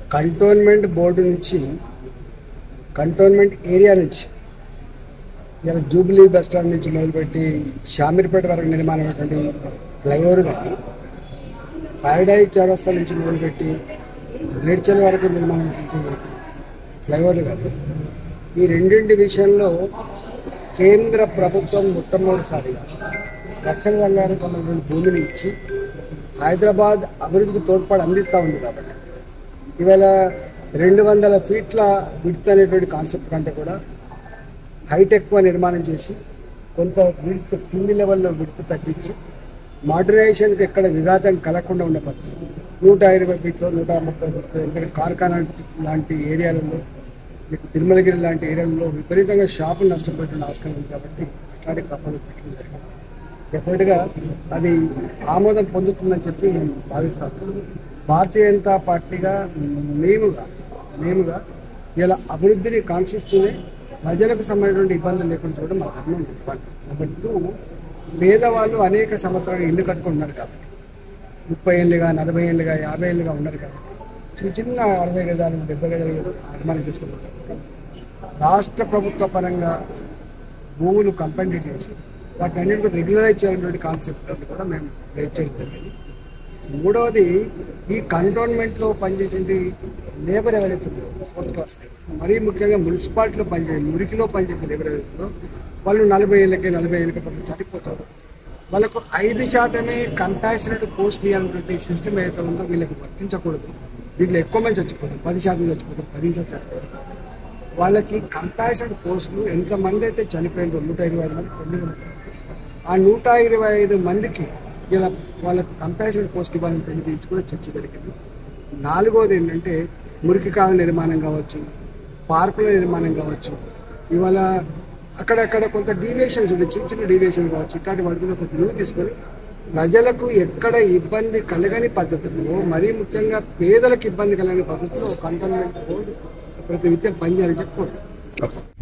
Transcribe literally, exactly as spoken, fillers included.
Cantonment board నుంచి cantonment area నుంచి ఇలా జూబ్లీ బస్ స్టాండ్ నుంచి మొదలుపెట్టి షామీర్పేట వరకు నిర్మాణమైనటువంటి ఫ్లైఓవర్ కానీ, పారడైజ్ చౌరస్తా నుంచి మొదలుపెట్టి మేడ్చల్ వరకు నిర్మాణమైనటువంటి ఫ్లైఓవర్లు కానీ, ఈ రెండింటి విషయంలో కేంద్ర ప్రభుత్వం మొట్టమొదటిసారిగా దక్షిణ రంగానికి సంబంధించిన భూమిని ఇచ్చి హైదరాబాద్ అభివృద్ధికి తోడ్పాటు అందిస్తూ ఉంది. కాబట్టి ఇవాళ రెండు వందల ఫీట్ల విడ్త్ అనేటువంటి కాన్సెప్ట్ కంటే కూడా హైట్ ఎక్కువ నిర్మాణం చేసి కొంత విడ్త్ కింది లెవెల్లో విడ్త్ తగ్గించి మోడర్నైజేషన్కి ఎక్కడ విఘాతం కలగకుండా ఉండే పద్ధతి నూట ఇరవై ఫీట్లో నూట ముప్పై ఫీట్లో ఎందుకంటే కార్ఖానా లాంటి ఏరియాలలో మీకు తిరుమలగిరి లాంటి ఏరియాలలో విపరీతంగా షాపులు నష్టపోయేటువంటి ఆస్కారం ఉంది. కాబట్టి అట్లాంటి క్రమాలు పెట్టడం జరిగింది. డెఫినెట్గా అది ఆమోదం పొందుతుందని చెప్పి నేను భావిస్తాను. భారతీయ జనతా పార్టీగా మేముగా మేముగా ఇలా అభివృద్ధిని కాంక్షిస్తూనే ప్రజలకు సంబంధించిన ఇబ్బందులు లేకుండా చూడడం మా ధర్మం. నెంబర్ టూ, పేదవాళ్ళు అనేక సంవత్సరాలు ఇల్లు కట్టుకుంటున్నారు కాబట్టి ముప్పై ఏళ్ళుగా నలభై ఏళ్ళుగా యాభై ఏళ్ళుగా ఉన్నారు కాబట్టి చిన్న చిన్న అరవై గజాలు డెబ్బై గజాలు నిర్మాణం చేసుకుంటారు కాబట్టి రాష్ట్ర ప్రభుత్వ పరంగా భూములు కంపెండేట్ చేసి వాటిని అన్నింటినీ రెగ్యులరైజ్ చేయాలనేటువంటి కాన్సెప్ట్ కూడా మేము రేజ్ చేయడం జరిగింది. మూడవది, ఈ కంటోన్మెంట్లో పనిచేసేది లేబర్ ఎవరైతే ఫోర్త్ క్లాస్ మరీ ముఖ్యంగా మున్సిపాలిటీలో పనిచేసే మురికిలో పనిచేసే లేబర్ ఎవరైతే వాళ్ళు నలభై ఏళ్ళకి నలభై ఏళ్ళకి పక్కన చనిపోతారు. వాళ్ళకు ఐదు శాతమే కంపాసినేట్ పోస్ట్ ఇవ్వాలన్నటువంటి సిస్టమ్ ఏదైతే ఉందో వీళ్ళకి వర్తించకూడదు. వీళ్ళు ఎక్కువ మంది చచ్చిపోతారు, పది శాతం చచ్చిపోతారు, పది శాతం చచ్చిపోతారు. వాళ్ళకి కంపాసినేట్ పోస్టులు ఎంతమంది అయితే చనిపోయిందో నూట ఇరవై ఐదు మంది తొమ్మిది మంది ఆ నూట ఇరవై ఐదు మందికి ఇలా వాళ్ళకు కంపాసినేట్ పోస్ట్ ఇవ్వాలని గురించి కూడా చర్చ జరిగింది. నాలుగోది ఏంటంటే మురికి కాలువ నిర్మాణం కావచ్చు, పార్కుల నిర్మాణం కావచ్చు, ఇవాళ అక్కడక్కడ కొంత డీవియేషన్స్ ఉంటాయి, చిన్న చిన్న డీవియేషన్ కావచ్చు, ఇట్లాంటి వాటిలో కొంత నిలువ తీసుకొని ప్రజలకు ఎక్కడ ఇబ్బంది కలగని పద్ధతిలో మరీ ముఖ్యంగా పేదలకు ఇబ్బంది కలగని పద్ధతిలో కంటోన్మెంట్ బోర్డు ప్రతి నిత్యం పనిచేయాలని చెప్పుకోండి.